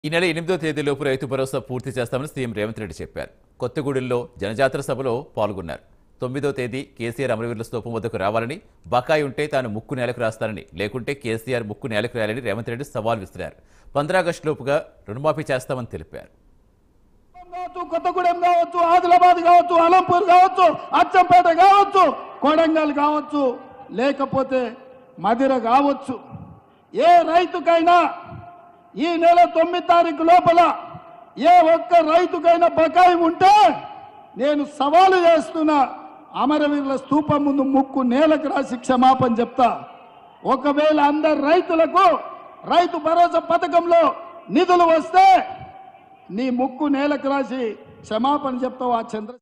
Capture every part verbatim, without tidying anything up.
ఈ నెల ఎనిమిదో తేదీలోపు రైతు భరోసా పూర్తి చేస్తామని సీఎం రేవంత్ రెడ్డి చెప్పారు. కొత్తగూడెంలో జనజాతర సభలో పాల్గొన్నారు. తొమ్మిదో తేదీ కేసీఆర్ అమరవీరుల స్తూపం వద్దకు రావాలని, బకాయి ఉంటే తాను ముక్కు నేలకు రాస్తానని, లేకుంటే కేసీఆర్ ముక్కు నేలకు రాయాలని రేవంత్ రెడ్డి సవాల్ విసిరారు. పంద్రాగస్టు లోపుగా రుణమాఫీ చేస్తామని తెలిపారు. కొత్తగూడెం కావచ్చు, ఆదిలాబాద్ కావచ్చు, అలంపూర్ కావచ్చు, అచ్చంపేట కావచ్చు, కొడంగల్ కావచ్చు, లేకపోతే మదిర కావచ్చు, ఏ రైతుకైనా ఈ నెల తొమ్మిది తారీఖు లోపల ఏ ఒక్క రైతుకైనా బకాయి ఉంటే నేను సవాలు చేస్తున్నా, అమరవీరుల స్తూపం ముందు ముక్కు నేలకు రాసి క్షమాపణ చెప్తా. ఒకవేళ అందరు రైతులకు రైతు భరోసా పథకంలో నిధులు వస్తే నీ ముక్కు నేలకు రాసి క్షమాపణ చెప్తావు ఆ చంద్ర.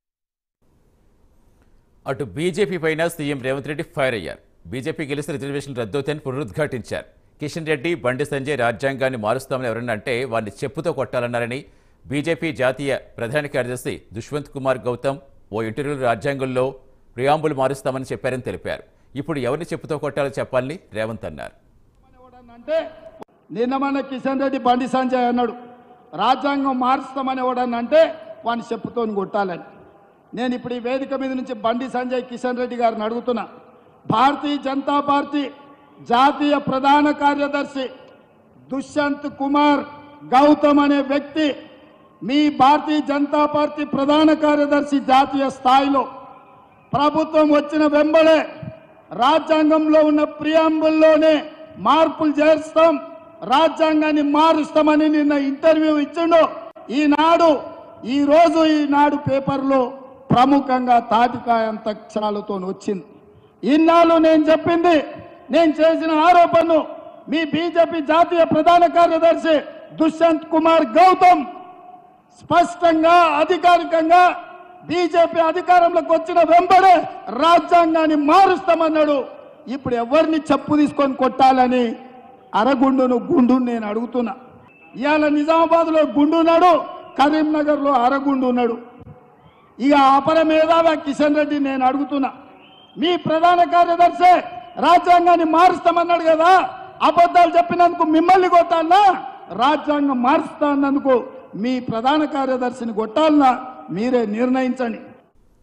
అటు బీజేపీ పైన సీఎం రేవంత్ రెడ్డి ఫైర్ అయ్యారు. బీజేపీ గెలిచిన రిజర్వేషన్ రద్దవుతాయని పునరుద్ఘాటించారు. కిషన్ రెడ్డి, బండి సంజయ్ రాజ్యాంగాన్ని మారుస్తామని ఎవరన్నా అంటే వారిని చెప్పుతో కొట్టాలన్నారని బీజేపీ జాతీయ ప్రధాన కార్యదర్శి దుష్వంత్ కుమార్ గౌతమ్ ఓ ఇంటర్వ్యూలో రాజ్యాంగంలో ప్రియాంబుల్ మారుస్తామని చెప్పారని తెలిపారు. ఇప్పుడు ఎవరిని చెప్పుతో కొట్టాలో చెప్పాలని రేవంత్ అన్నారు. అంటే నిన్న మన కిషన్ రెడ్డి, బండి సంజయ్ అన్నాడు రాజ్యాంగం మారుస్తామని ఎవడన్నంటే వాడిని చెప్పుతో కొట్టాలని. నేను ఇప్పుడు ఈ వేదిక మీద నుంచి బండి సంజయ్, కిషన్ రెడ్డి గారిని అడుగుతున్నా. భారతీయ జనతా పార్టీ జాతీయ ప్రధాన కార్యదర్శి దుష్యంత్ కుమార్ గౌతమ్ అనే వ్యక్తి మీ భారతీయ జనతా పార్టీ ప్రధాన కార్యదర్శి జాతీయ స్థాయిలో ప్రభుత్వం వచ్చిన వెంబడే రాజ్యాంగంలో ఉన్న ప్రియాంబుల్లోనే మార్పులు చేస్తాం, రాజ్యాంగాన్ని మారుస్తామని నిన్న ఇంటర్వ్యూ ఇచ్చిండు. ఈనాడు ఈరోజు ఈనాడు పేపర్లో ప్రముఖంగా తాటికాయంత అక్షరాలతో వచ్చింది. ఇన్నాళ్ళు నేను చెప్పింది, నేను చేసిన ఆరోపణను మీ బీజేపీ జాతీయ ప్రధాన కార్యదర్శి దుష్యంత్ కుమార్ గౌతమ్ స్పష్టంగా అధికారికంగా బీజేపీ అధికారంలోకి వచ్చిన వెంబడే రాజ్యాంగాన్ని మారుస్తామన్నాడు. ఇప్పుడు ఎవరిని చెప్పు తీసుకొని కొట్టాలని అరగుండును గుండు నేను అడుగుతున్నా. ఇవాళ నిజామాబాద్లో గుండు ఉన్నాడు, కరీంనగర్లో అరగుండు ఉన్నాడు. ఇక అపర మేధావి కిషన్ రెడ్డి నేను అడుగుతున్నా, మీ ప్రధాన కార్యదర్శి రాజ్యాంగాన్ని మారుస్తామన్నాడు కదా, అబద్ధాలు చెప్పినందుకు మిమ్మల్ని కొట్టాలనా, రాజ్యాంగం మారుస్తా అన్నందుకు మీ ప్రధాన కార్యదర్శిని కొట్టాలనా, మీరే నిర్ణయించండి.